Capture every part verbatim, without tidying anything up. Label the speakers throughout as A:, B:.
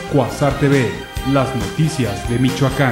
A: Cuasar T V, las noticias de Michoacán.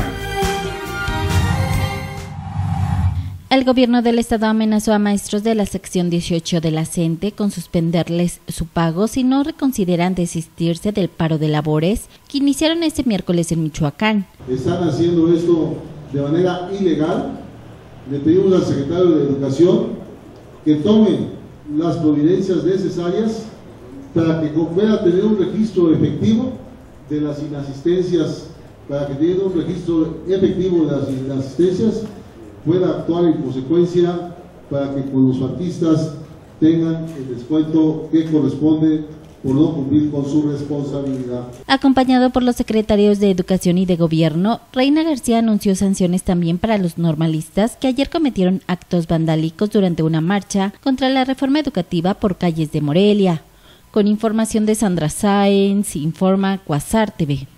B: El gobierno del estado amenazó a maestros de la sección dieciocho de la CENTE con suspenderles su pago si no reconsideran desistirse del paro de labores que iniciaron este miércoles en Michoacán.
C: Están haciendo esto de manera ilegal. Le pedimos al secretario de Educación que tome las providencias necesarias para que pueda tener un registro efectivo de las inasistencias, para que tenga un registro efectivo de las inasistencias, pueda actuar en consecuencia para que con los artistas tengan el descuento que corresponde por no cumplir con su responsabilidad.
B: Acompañado por los secretarios de Educación y de Gobierno, Reina García anunció sanciones también para los normalistas que ayer cometieron actos vandálicos durante una marcha contra la reforma educativa por calles de Morelia. Con información de Sandra Sáenz, informa Cuasar T V.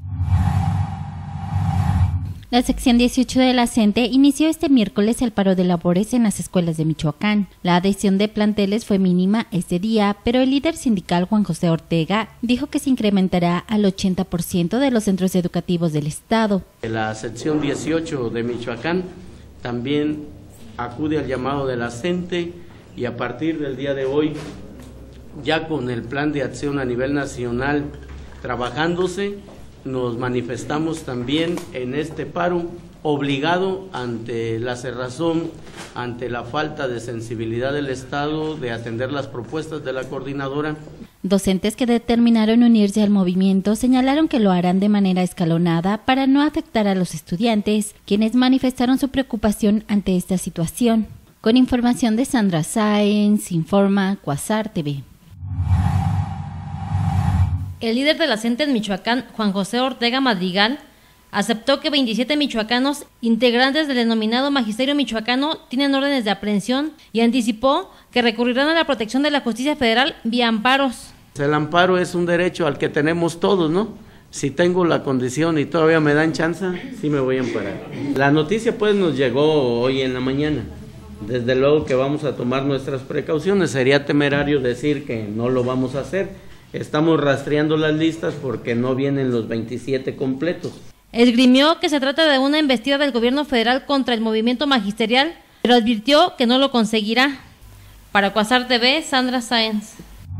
B: La sección dieciocho de la CENTE inició este miércoles el paro de labores en las escuelas de Michoacán. La adhesión de planteles fue mínima este día, pero el líder sindical Juan José Ortega dijo que se incrementará al ochenta por ciento de los centros educativos del estado.
D: La sección dieciocho de Michoacán también acude al llamado de la CENTE y a partir del día de hoy, ya con el plan de acción a nivel nacional trabajándose, nos manifestamos también en este paro obligado ante la cerrazón, ante la falta de sensibilidad del Estado de atender las propuestas de la coordinadora.
B: Docentes que determinaron unirse al movimiento señalaron que lo harán de manera escalonada para no afectar a los estudiantes, quienes manifestaron su preocupación ante esta situación. Con información de Sandra Sáenz, informa Cuasar T V.
E: El líder de la CENTE en Michoacán, Juan José Ortega Madrigal, aceptó que veintisiete michoacanos integrantes del denominado Magisterio Michoacano tienen órdenes de aprehensión y anticipó que recurrirán a la protección de la justicia federal vía amparos.
D: El amparo es un derecho al que tenemos todos, ¿no? Si tengo la condición y todavía me dan chance, sí me voy a amparar. La noticia pues nos llegó hoy en la mañana. Desde luego que vamos a tomar nuestras precauciones. Sería temerario decir que no lo vamos a hacer. Estamos rastreando las listas porque no vienen los veintisiete completos.
E: Esgrimió que se trata de una embestida del gobierno federal contra el movimiento magisterial, pero advirtió que no lo conseguirá. Para Cuasar T V, Sandra Sáenz.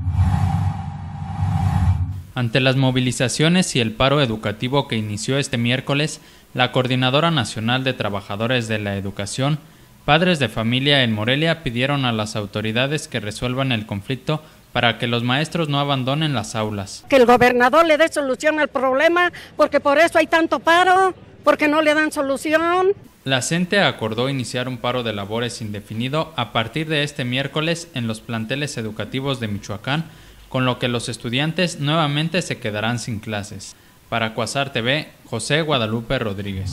F: Ante las movilizaciones y el paro educativo que inició este miércoles, la Coordinadora Nacional de Trabajadores de la Educación, padres de familia en Morelia pidieron a las autoridades que resuelvan el conflicto para que los maestros no abandonen las aulas.
G: Que el gobernador le dé solución al problema, porque por eso hay tanto paro, porque no le dan solución.
F: La CENTE acordó iniciar un paro de labores indefinido a partir de este miércoles en los planteles educativos de Michoacán, con lo que los estudiantes nuevamente se quedarán sin clases. Para Cuasar T V, José Guadalupe Rodríguez.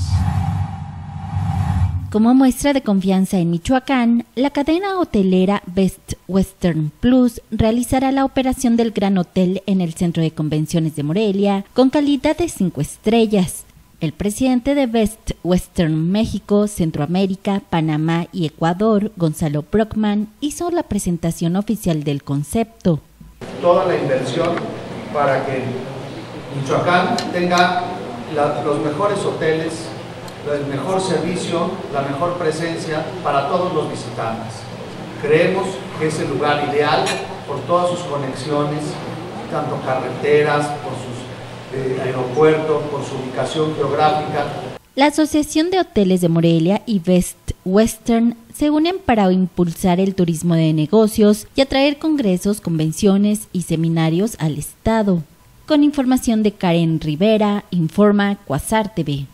B: Como muestra de confianza en Michoacán, la cadena hotelera Best Western Plus realizará la operación del Gran Hotel en el Centro de Convenciones de Morelia con calidad de cinco estrellas. El presidente de Best Western México, Centroamérica, Panamá y Ecuador, Gonzalo Brockman, hizo la presentación oficial del concepto.
H: Toda la inversión para que Michoacán tenga la, los mejores hoteles, el mejor servicio, la mejor presencia para todos los visitantes. Creemos que es el lugar ideal por todas sus conexiones, tanto carreteras, por sus eh, aeropuertos, por su ubicación geográfica.
B: La Asociación de Hoteles de Morelia y Best Western se unen para impulsar el turismo de negocios y atraer congresos, convenciones y seminarios al estado. Con información de Karen Rivera, informa Cuasar T V.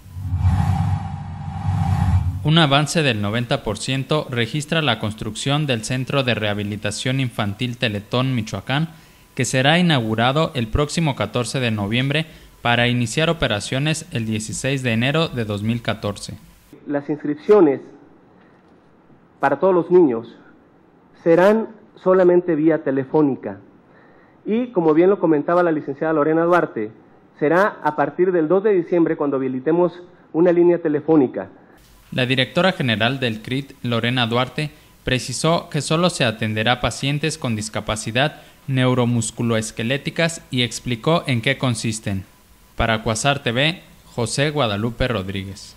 F: Un avance del noventa por ciento registra la construcción del Centro de Rehabilitación Infantil Teletón Michoacán, que será inaugurado el próximo catorce de noviembre para iniciar operaciones el dieciséis de enero de dos mil catorce.
I: Las inscripciones para todos los niños serán solamente vía telefónica y, como bien lo comentaba la licenciada Lorena Duarte, será a partir del dos de diciembre cuando habilitemos una línea telefónica.
F: La directora general del C R I T, Lorena Duarte, precisó que solo se atenderá a pacientes con discapacidad neuromusculoesqueléticas y explicó en qué consisten. Para Cuasar T V, José Guadalupe Rodríguez.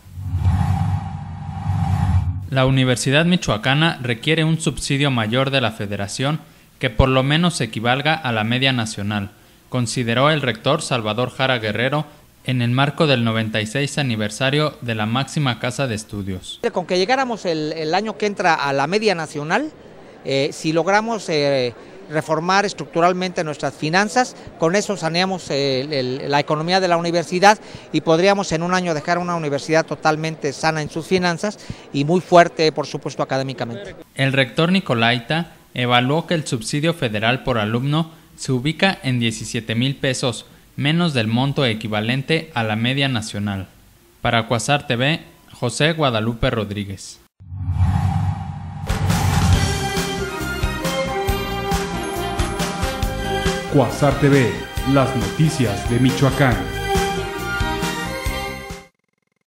F: La Universidad Michoacana requiere un subsidio mayor de la Federación que por lo menos equivalga a la media nacional, consideró el rector Salvador Jara Guerrero en el marco del noventa y seis aniversario de la máxima casa de estudios.
J: Con que llegáramos el, el año que entra a la media nacional, eh, si logramos eh, reformar estructuralmente nuestras finanzas, con eso saneamos eh, el, la economía de la universidad y podríamos en un año dejar una universidad totalmente sana en sus finanzas y muy fuerte, por supuesto, académicamente.
F: El rector Nicolaita evaluó que el subsidio federal por alumno se ubica en diecisiete mil pesos, menos del monto equivalente a la media nacional. Para Cuasar T V, José Guadalupe Rodríguez.
A: Cuasar T V, las noticias de Michoacán.